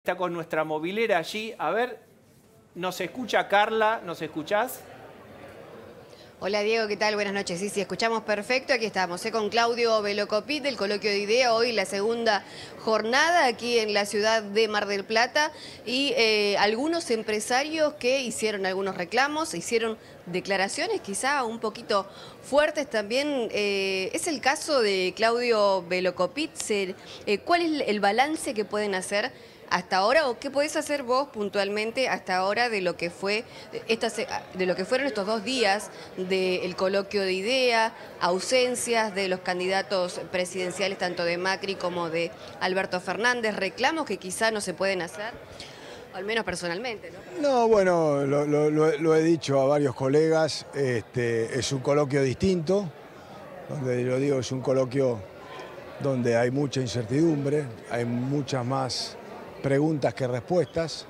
Está con nuestra movilera allí. A ver, ¿nos escucha Carla? ¿Nos escuchás? Hola Diego, ¿qué tal? Buenas noches. Sí, escuchamos perfecto. Aquí estamos, con Claudio Velocopit del Coloquio de Idea. Hoy la segunda jornada aquí en la ciudad de Mar del Plata. Y algunos empresarios que hicieron algunos reclamos, hicieron declaraciones quizá un poquito fuertes también. Es el caso de Claudio Velocopit. ¿Cuál es el balance que pueden hacer hasta ahora, o qué podés hacer vos puntualmente hasta ahora de lo que fue de lo que fueron estos 2 días del coloquio de idea, ausencias de los candidatos presidenciales tanto de Macri como de Alberto Fernández, reclamos que quizá no se pueden hacer, al menos personalmente, ¿no? No, bueno, lo he dicho a varios colegas, es un coloquio distinto, donde lo digo, es un coloquio donde hay mucha incertidumbre, hay muchas más preguntas que respuestas,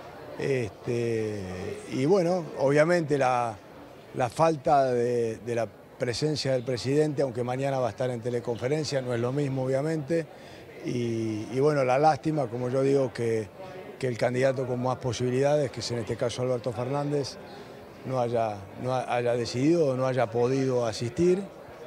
y bueno, obviamente la falta de la presencia del presidente, aunque mañana va a estar en teleconferencia, no es lo mismo obviamente, y bueno, la lástima, como yo digo, que el candidato con más posibilidades, que es en este caso Alberto Fernández, no haya decidido o no haya podido asistir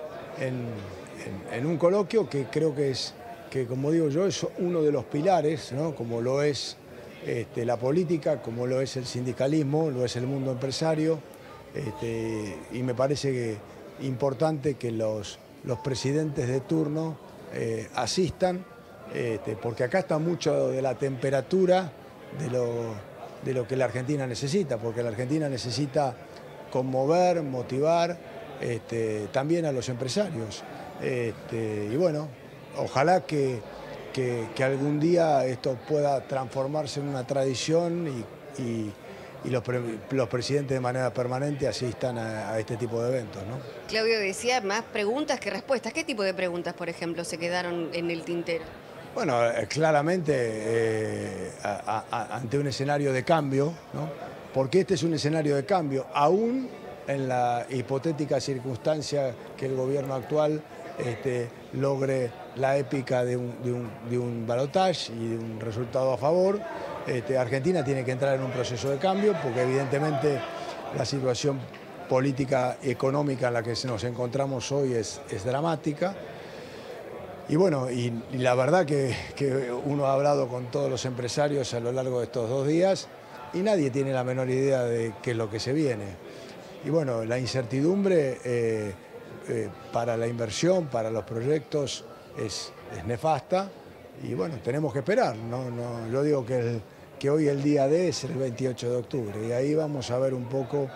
en un coloquio que creo que es, que como digo yo, es uno de los pilares, ¿no? Como lo es la política, como lo es el sindicalismo, lo es el mundo empresario, y me parece importante que los presidentes de turno asistan, porque acá está mucho de la temperatura de lo que la Argentina necesita, porque la Argentina necesita conmover, motivar también a los empresarios, y bueno, ojalá que algún día esto pueda transformarse en una tradición y los presidentes de manera permanente asistan a este tipo de eventos, ¿no? Claudio decía más preguntas que respuestas. ¿Qué tipo de preguntas, por ejemplo, se quedaron en el tintero? Bueno, claramente ante un escenario de cambio, ¿no? Porque este es un escenario de cambio, aún en la hipotética circunstancia que el gobierno actual logre la épica de un balotaje y de un resultado a favor. Argentina tiene que entrar en un proceso de cambio porque evidentemente la situación política y económica en la que nos encontramos hoy es dramática. Y bueno, y la verdad que uno ha hablado con todos los empresarios a lo largo de estos 2 días y nadie tiene la menor idea de qué es lo que se viene. Y bueno, la incertidumbre para la inversión, para los proyectos, es nefasta y bueno, tenemos que esperar. Yo digo que hoy el día D es el 28 de octubre y ahí vamos a ver un poco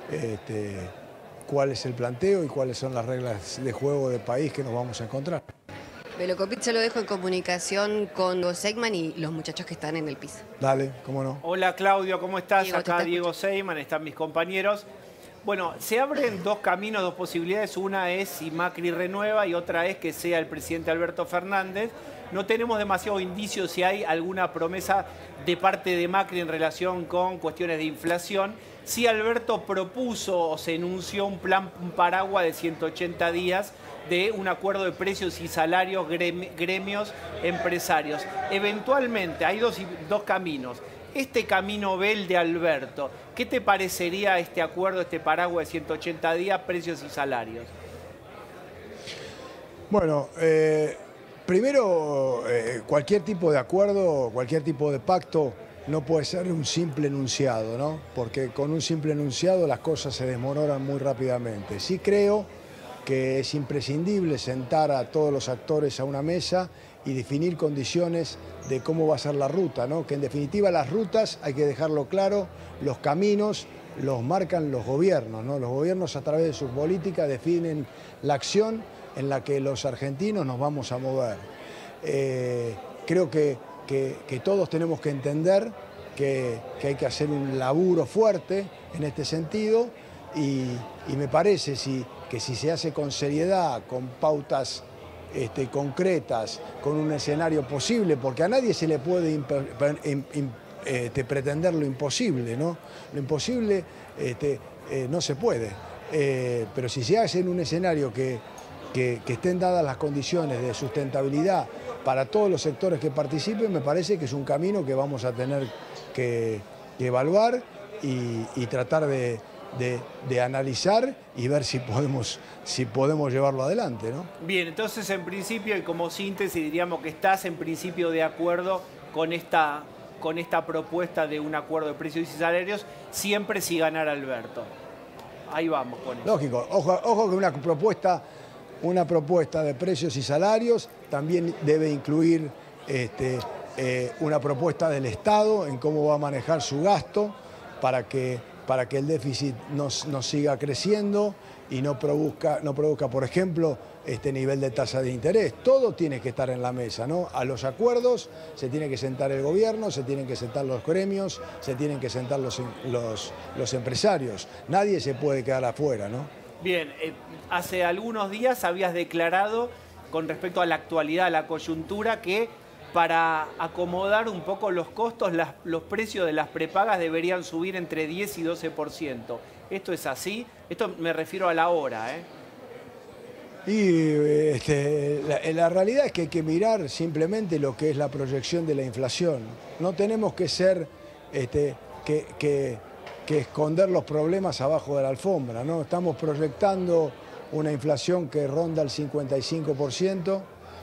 cuál es el planteo y cuáles son las reglas de juego del país que nos vamos a encontrar. Velocopit, se lo dejo en comunicación con Diego Seidman y los muchachos que están en el piso. Dale, cómo no. Hola Claudio, ¿cómo estás? Diego, Acá Diego Seidman, están mis compañeros. Bueno, se abren 2 caminos, 2 posibilidades. Una es si Macri renueva y otra es que sea el presidente Alberto Fernández. No tenemos demasiados indicios si hay alguna promesa de parte de Macri en relación con cuestiones de inflación. Sí, Alberto propuso o se enunció un paraguas de 180 días de un acuerdo de precios y salarios, gremios, empresarios. Eventualmente hay dos caminos. Este camino B, el de Alberto, ¿qué te parecería este acuerdo, este paraguas de 180 días, precios y salarios? Bueno, primero, cualquier tipo de acuerdo, cualquier tipo de pacto no puede ser un simple enunciado, ¿no? Porque con un simple enunciado las cosas se desmoronan muy rápidamente. Sí creo que es imprescindible sentar a todos los actores a una mesa y definir condiciones de cómo va a ser la ruta, ¿no? Que en definitiva las rutas, hay que dejarlo claro, los caminos los marcan los gobiernos, ¿no? Los gobiernos a través de sus políticas definen la acción en la que los argentinos nos vamos a mover. Creo que todos tenemos que entender que hay que hacer un laburo fuerte en este sentido y me parece que si se hace con seriedad, con pautas concretas, con un escenario posible, porque a nadie se le puede pretender lo imposible, ¿no? Lo imposible no se puede, pero si se hace en un escenario que que estén dadas las condiciones de sustentabilidad para todos los sectores que participen, me parece que es un camino que vamos a tener que evaluar y tratar de analizar y ver si podemos llevarlo adelante, ¿no? Bien, entonces en principio y como síntesis diríamos que estás en principio de acuerdo con esta propuesta de un acuerdo de precios y salarios, siempre si ganara Alberto. Ahí vamos con eso. Lógico, ojo que una propuesta de precios y salarios también debe incluir una propuesta del Estado en cómo va a manejar su gasto para que el déficit no siga creciendo y no produzca, por ejemplo, este nivel de tasa de interés. Todo tiene que estar en la mesa, ¿no? A los acuerdos se tiene que sentar el gobierno, se tienen que sentar los gremios, se tienen que sentar los empresarios. Nadie se puede quedar afuera, ¿no? Bien, hace algunos días habías declarado con respecto a la actualidad, a la coyuntura, que para acomodar un poco los costos, los precios de las prepagas deberían subir entre 10 y 12%. ¿Esto es así? Esto me refiero a la hora, ¿eh? Y la realidad es que hay que mirar simplemente lo que es la proyección de la inflación. No tenemos que que esconder los problemas abajo de la alfombra, ¿no? Estamos proyectando una inflación que ronda el 55%,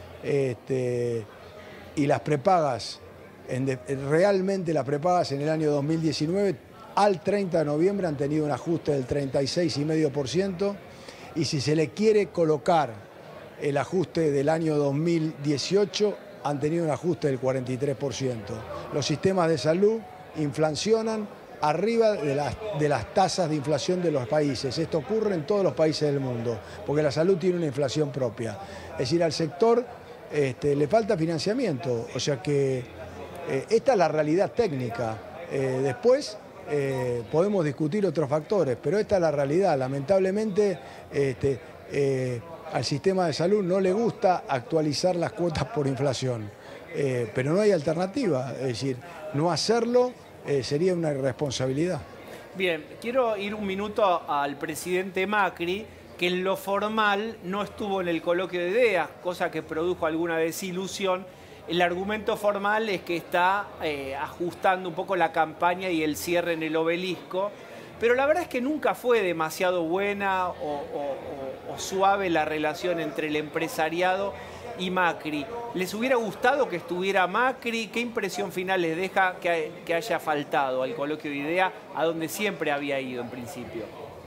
y las prepagas, realmente las prepagas en el año 2019 al 30 de noviembre han tenido un ajuste del 36,5%, y si se le quiere colocar el ajuste del año 2018 han tenido un ajuste del 43%. Los sistemas de salud inflacionan arriba de las tasas de inflación de los países. Esto ocurre en todos los países del mundo, porque la salud tiene una inflación propia. Es decir, al sector le falta financiamiento, o sea que esta es la realidad técnica. Después podemos discutir otros factores, pero esta es la realidad. Lamentablemente al sistema de salud no le gusta actualizar las cuotas por inflación, pero no hay alternativa, es decir, no hacerlo sería una irresponsabilidad. Bien, quiero ir un minuto al presidente Macri, que en lo formal no estuvo en el coloquio de ideas, cosa que produjo alguna desilusión. El argumento formal es que está ajustando un poco la campaña y el cierre en el Obelisco, pero la verdad es que nunca fue demasiado buena o suave la relación entre el empresariado y Macri. ¿Les hubiera gustado que estuviera Macri? ¿Qué impresión final les deja que haya faltado al coloquio de idea, a donde siempre había ido en principio?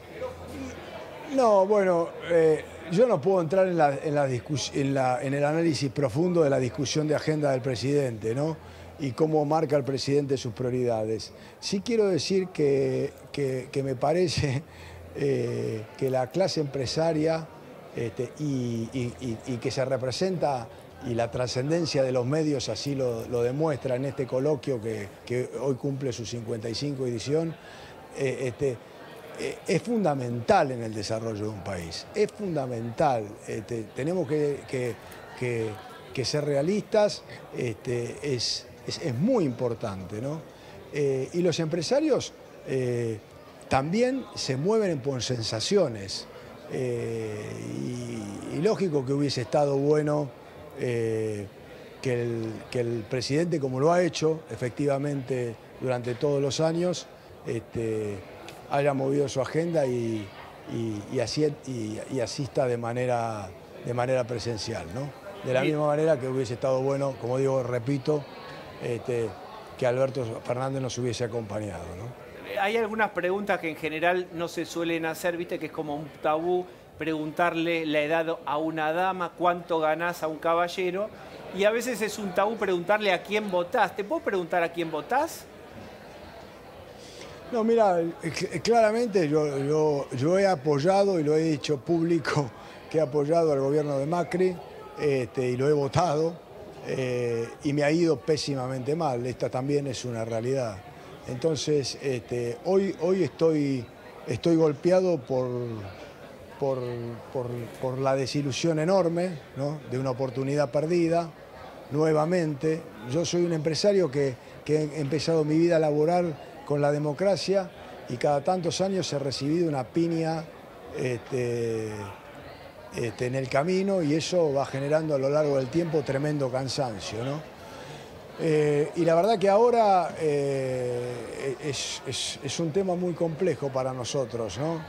No, bueno, yo no puedo entrar en el análisis profundo de la discusión de agenda del presidente, ¿no? Y cómo marca el presidente sus prioridades. Sí quiero decir que me parece que la clase empresaria y que se representa, y la trascendencia de los medios así lo demuestra en este coloquio que hoy cumple su 55 edición, es fundamental en el desarrollo de un país, es fundamental. Tenemos que ser realistas, es muy importante, ¿no? Y los empresarios también se mueven por sensaciones, y lógico que hubiese estado bueno que el presidente, como lo ha hecho efectivamente durante todos los años, haya movido su agenda y asista de manera presencial, ¿no? De la misma manera que hubiese estado bueno, como digo, repito, que Alberto Fernández nos hubiese acompañado, ¿no? Hay algunas preguntas que en general no se suelen hacer, viste que es como un tabú preguntarle la edad a una dama, cuánto ganás a un caballero, y a veces es un tabú preguntarle a quién votás. ¿Te puedo preguntar a quién votás? No, mira, claramente yo he apoyado y lo he dicho público que he apoyado al gobierno de Macri, y lo he votado, y me ha ido pésimamente mal. Esta también es una realidad. Entonces, hoy estoy golpeado por la desilusión enorme, ¿no? De una oportunidad perdida, nuevamente. Yo soy un empresario que he empezado mi vida laboral con la democracia y cada tantos años he recibido una piña en el camino, y eso va generando a lo largo del tiempo tremendo cansancio, ¿no? Y la verdad que ahora es un tema muy complejo para nosotros, ¿no?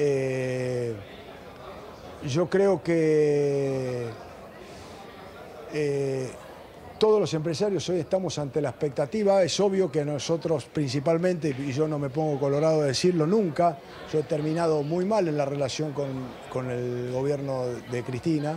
Yo creo que todos los empresarios hoy estamos ante la expectativa. Es obvio que nosotros principalmente, y yo no me pongo colorado de decirlo nunca, yo he terminado muy mal en la relación con el gobierno de Cristina.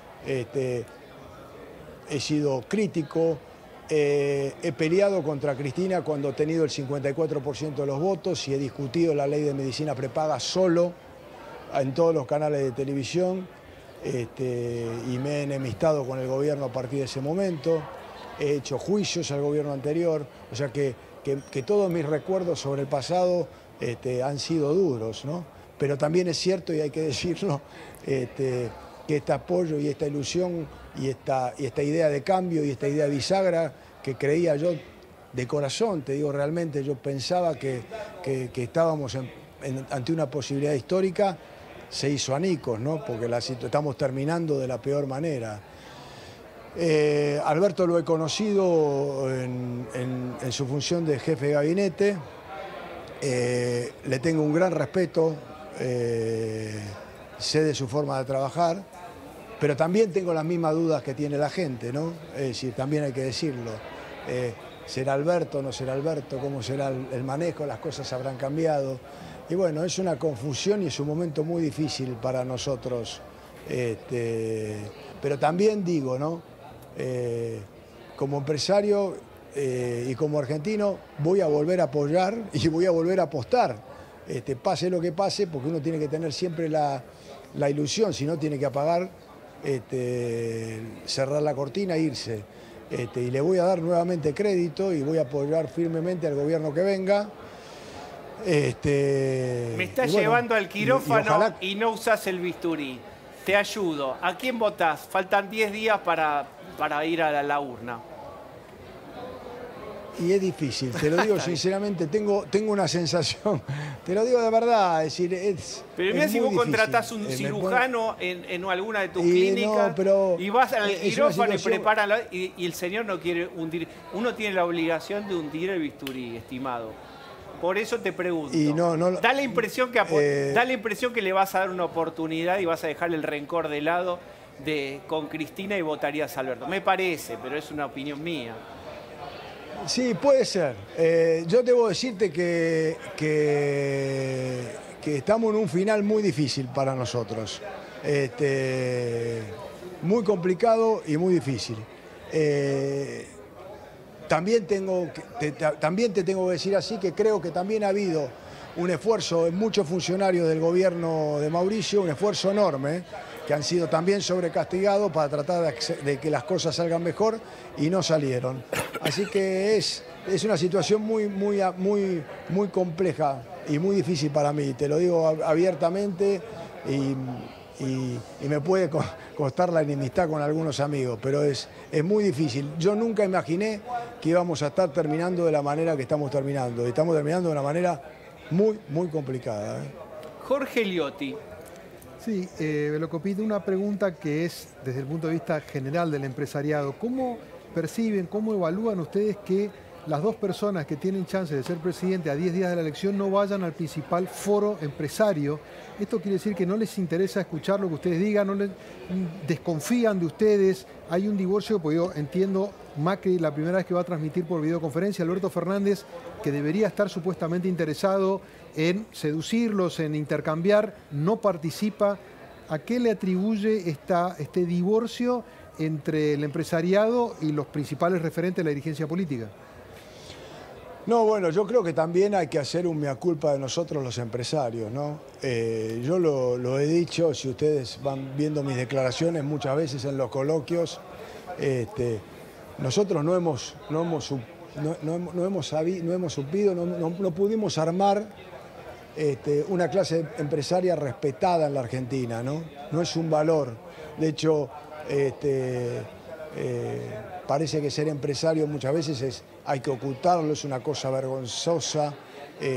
He sido crítico, he peleado contra Cristina cuando he tenido el 54% de los votos y he discutido la ley de medicina prepaga solo en todos los canales de televisión. Y me he enemistado con el gobierno a partir de ese momento, he hecho juicios al gobierno anterior, o sea que todos mis recuerdos sobre el pasado han sido duros, ¿no? Pero también es cierto, y hay que decirlo, que este apoyo y esta ilusión y esta idea de cambio y esta idea bisagra que creía yo de corazón, te digo realmente, yo pensaba que estábamos ante una posibilidad histórica, se hizo añicos, ¿no? Porque estamos terminando de la peor manera. Alberto lo he conocido en su función de jefe de gabinete, le tengo un gran respeto, sé de su forma de trabajar, pero también tengo las mismas dudas que tiene la gente, ¿no? Es decir, también hay que decirlo. ¿Será Alberto, no será Alberto? ¿Cómo será el manejo? ¿Las cosas habrán cambiado? Y bueno, es una confusión y es un momento muy difícil para nosotros. Pero también digo, ¿no? Como empresario y como argentino voy a volver a apoyar y voy a volver a apostar. Pase lo que pase, porque uno tiene que tener siempre la ilusión, si no tiene que apagar, cerrar la cortina e irse. Y le voy a dar nuevamente crédito y voy a apoyar firmemente al gobierno que venga. Me está llevando al quirófano y no usás el bisturí. Te ayudo. ¿A quién votás? Faltan 10 días para ir a la urna. Y es difícil, te lo digo sinceramente, tengo una sensación, te lo digo de verdad, es decir, pero mira, si vos contratás un cirujano en alguna de tus clínicas, no, y vas al quirófano y preparan, y el señor no quiere hundir, uno tiene la obligación de hundir el bisturí, estimado. Por eso te pregunto, da la impresión que le vas a dar una oportunidad y vas a dejar el rencor de lado con Cristina y votarías a Alberto. Me parece, pero es una opinión mía. Sí, puede ser. Yo debo decirte que estamos en un final muy difícil para nosotros. Muy complicado y muy difícil. También te tengo que decir así que creo que también ha habido un esfuerzo en muchos funcionarios del gobierno de Mauricio, un esfuerzo enorme, que han sido también sobrecastigados para tratar de que las cosas salgan mejor y no salieron. Así que es una situación muy compleja y muy difícil para mí, te lo digo abiertamente y me puede costar la enemistad con algunos amigos, pero es muy difícil. Yo nunca imaginé que íbamos a estar terminando de la manera que estamos terminando, y estamos terminando de una manera muy complicada. Jorge Liotti. Sí, Velocopit, una pregunta que es desde el punto de vista general del empresariado. ¿Cómo perciben, cómo evalúan ustedes que las dos personas que tienen chance de ser presidente a 10 días de la elección no vayan al principal foro empresario? Esto quiere decir que no les interesa escuchar lo que ustedes digan, no les desconfían de ustedes. Hay un divorcio, porque yo entiendo, Macri la primera vez que va a transmitir por videoconferencia, Alberto Fernández, que debería estar supuestamente interesado en seducirlos, en intercambiar, no participa. ¿A qué le atribuye este divorcio entre el empresariado y los principales referentes de la dirigencia política? No, bueno, yo creo que también hay que hacer un mea culpa de nosotros los empresarios, ¿no? Yo lo he dicho, si ustedes van viendo mis declaraciones muchas veces en los coloquios, nosotros no pudimos armar una clase empresaria respetada en la Argentina, ¿no? No es un valor. De hecho, parece que ser empresario muchas veces hay que ocultarlo, es una cosa vergonzosa,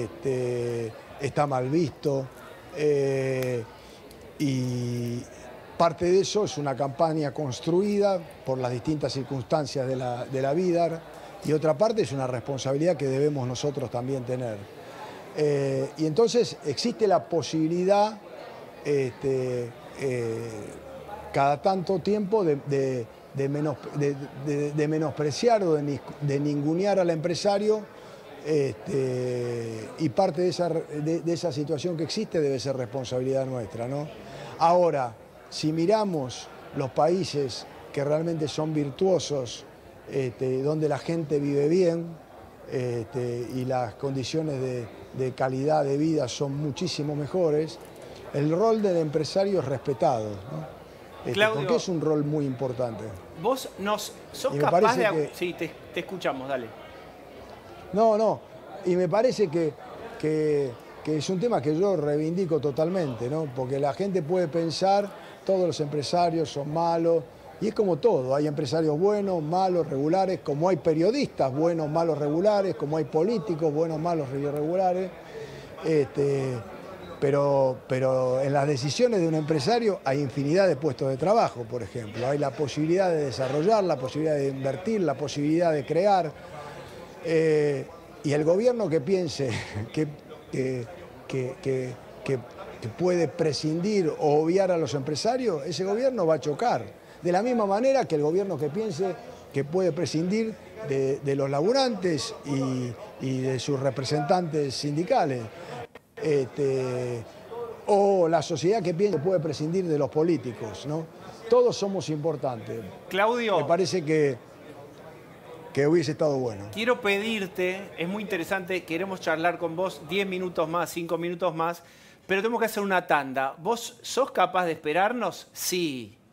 está mal visto. Y Parte de eso es una campaña construida por las distintas circunstancias de la vida, y otra parte es una responsabilidad que debemos nosotros también tener. Y entonces existe la posibilidad cada tanto tiempo de menospreciar o de ningunear al empresario, y parte de esa situación que existe debe ser responsabilidad nuestra, ¿no? Ahora, si miramos los países que realmente son virtuosos, donde la gente vive bien, y las condiciones de calidad de vida son muchísimo mejores, el rol del empresario es respetado, ¿no? Claudio, porque es un rol muy importante. Vos sos capaz de... Sí, te escuchamos, dale. No, y me parece que es un tema que yo reivindico totalmente, ¿no? Porque la gente puede pensar, todos los empresarios son malos, y es como todo, hay empresarios buenos, malos, regulares, como hay periodistas buenos, malos, regulares, como hay políticos buenos, malos, irregulares, pero en las decisiones de un empresario hay infinidad de puestos de trabajo, por ejemplo, hay la posibilidad de desarrollar, la posibilidad de invertir, la posibilidad de crear, y el gobierno que piense que puede prescindir o obviar a los empresarios, ese gobierno va a chocar. De la misma manera que el gobierno que piense que puede prescindir de los laburantes y de sus representantes sindicales. O la sociedad que piense que puede prescindir de los políticos, ¿no? Todos somos importantes. Claudio, me parece que hubiese estado bueno. Quiero pedirte, es muy interesante, queremos charlar con vos 10 minutos más, 5 minutos más, pero tenemos que hacer una tanda. ¿Vos sos capaz de esperarnos? Sí.